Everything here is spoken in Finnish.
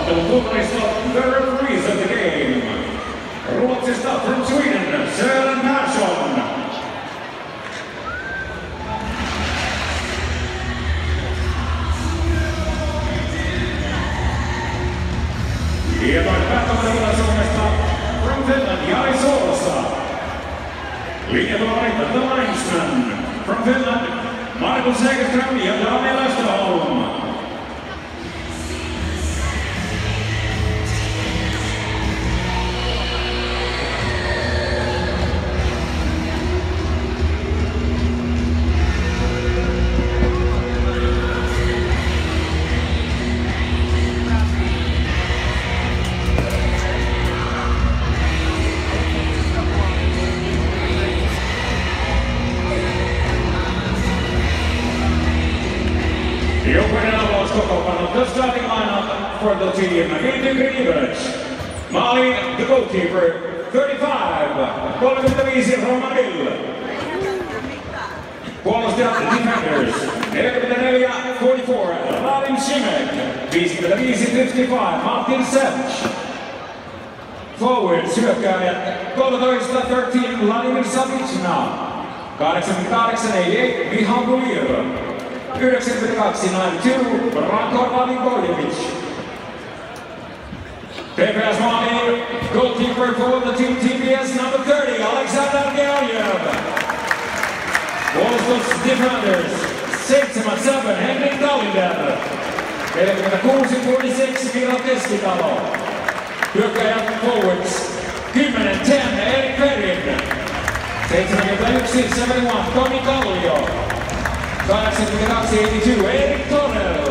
Ottelutunnista the referees of the game. Ruotsista from Sweden, Sören Persson. Lietoin päättämällä Suomesta from Finland, Jari Soosa. Lietoin the linesman from Finland, Markus Hägerström ja Daniel Österholm. The opening awards kokoonpano, the starting lineup for the team. Indy Grivers, Malin, the goalkeeper, 35, 35 Roman Hill. Puolustajat, defenders, 44, 44, Radim Šimek, 55, 55, Martin Sevch. Forwards, hyökkääjät, 13, 13, Vladimir Savicna, 88, 88, Michal Gulir. 92, 92, Branko Valivojevic. PPS Malin, goalkeeper for the team TPS number 30, Alexander Georgiev. Puolustus defenders, 7, Henrik Tallinder. 46, 46, Miro Keskitalo. Hyökkäjät forwards, 10, 10, Erik Perin. 71, 71, Tomi Kallio. 82, 82, Erik Torell.